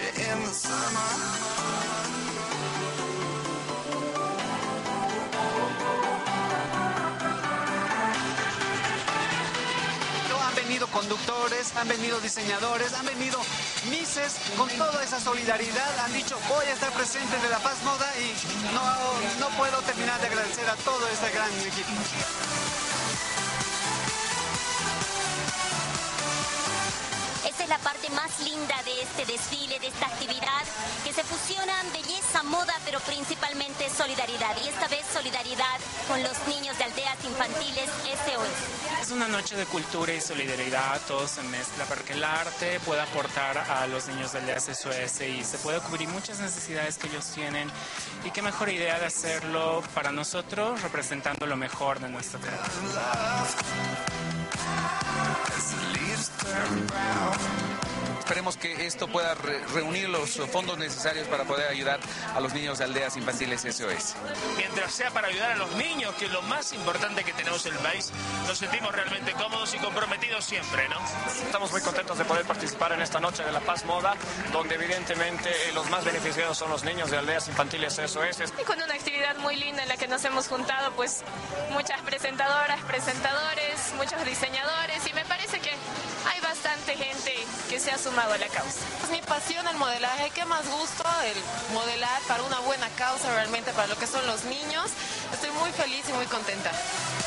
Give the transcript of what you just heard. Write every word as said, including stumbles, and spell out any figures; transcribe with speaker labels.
Speaker 1: Han venido conductores, han venido diseñadores, han venido mises con toda esa solidaridad. Han dicho, voy a estar presente de La Paz Moda y no, no puedo terminar de agradecer a todo este gran equipo.
Speaker 2: Esta es la parte más linda de este desfile, de esta actividad, que se fusionan belleza, moda, pero principalmente solidaridad. Y esta vez solidaridad con los niños de aldeas infantiles S O S.
Speaker 3: Es una noche de cultura y solidaridad, todo se mezcla para que el arte pueda aportar a los niños de aldeas S O S y se pueda cubrir muchas necesidades que ellos tienen. Y qué mejor idea de hacerlo para nosotros, representando lo mejor de nuestra tierra.
Speaker 4: Esperemos que esto pueda re reunir los fondos necesarios para poder ayudar a los niños de aldeas infantiles S O S.
Speaker 5: Mientras sea para ayudar a los niños, que es lo más importante que tenemos en el país, nos sentimos realmente cómodos y comprometidos siempre, ¿no?
Speaker 6: Estamos muy contentos de poder participar en esta noche de La Paz Moda, donde evidentemente los más beneficiados son los niños de aldeas infantiles S O S.
Speaker 7: Y con una actividad muy linda en la que nos hemos juntado, pues, muchas presentadoras, presentadores, muchos diseñadores, y me parece que hay bastante gente que se ha sumado a la causa.
Speaker 8: Es mi pasión el modelaje, qué más gusto el modelar para una buena causa, realmente para lo que son los niños. Estoy muy feliz y muy contenta.